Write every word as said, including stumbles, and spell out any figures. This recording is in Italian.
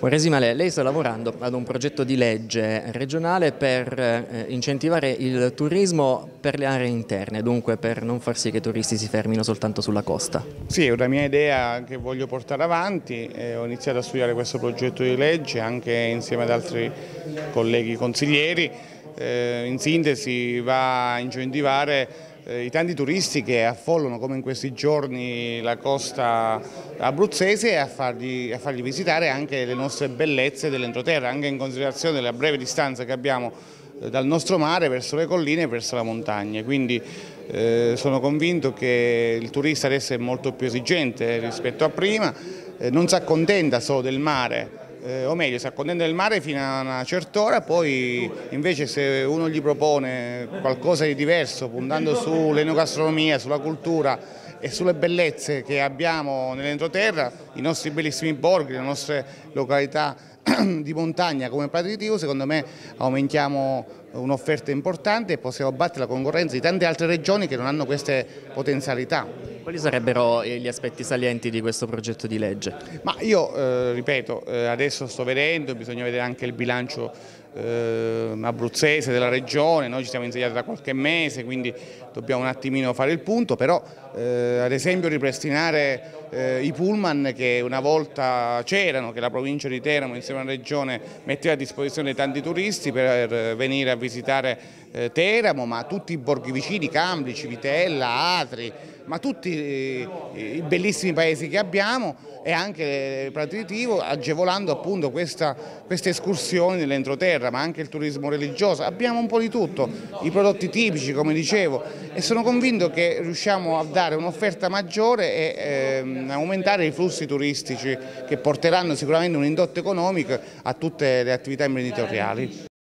Quaresimale, lei sta lavorando ad un progetto di legge regionale per eh, incentivare il turismo per le aree interne, dunque per non far sì che i turisti si fermino soltanto sulla costa. Sì, è una mia idea che voglio portare avanti, eh, ho iniziato a studiare questo progetto di legge anche insieme ad altri colleghi consiglieri. Eh, in sintesi va a incentivare eh, i tanti turisti che affollano come in questi giorni la costa abruzzese e a fargli, a fargli visitare anche le nostre bellezze dell'entroterra, anche in considerazione della breve distanza che abbiamo eh, dal nostro mare verso le colline e verso la montagna. Quindi eh, sono convinto che il turista adesso è molto più esigente rispetto a prima, eh, non si accontenta solo del mare. Eh, o meglio, si accontenta del mare fino a una certa ora, poi invece se uno gli propone qualcosa di diverso, puntando sull'enogastronomia, sulla cultura e sulle bellezze che abbiamo nell'entroterra, i nostri bellissimi borghi, le nostre località di montagna come Prati di Tivo, secondo me aumentiamo un'offerta importante e possiamo battere la concorrenza di tante altre regioni che non hanno queste potenzialità. Quali sarebbero gli aspetti salienti di questo progetto di legge? Ma io eh, ripeto, eh, adesso sto vedendo, bisogna vedere anche il bilancio eh, abruzzese della regione, noi ci siamo insediati da qualche mese, quindi dobbiamo un attimino fare il punto, però eh, ad esempio ripristinare eh, i pullman che una volta c'erano, che la provincia di Teramo insieme alla regione metteva a disposizione di tanti turisti per venire a visitare eh, Teramo, ma tutti i borghi vicini, Camblici, Civitella, Atri, ma tutti i bellissimi paesi che abbiamo e anche Prati di Tivo, agevolando appunto questa, queste escursioni nell'entroterra, ma anche il turismo religioso. Abbiamo un po' di tutto, i prodotti tipici come dicevo, e sono convinto che riusciamo a dare un'offerta maggiore e ehm, aumentare i flussi turistici che porteranno sicuramente un indotto economico a tutte le attività imprenditoriali.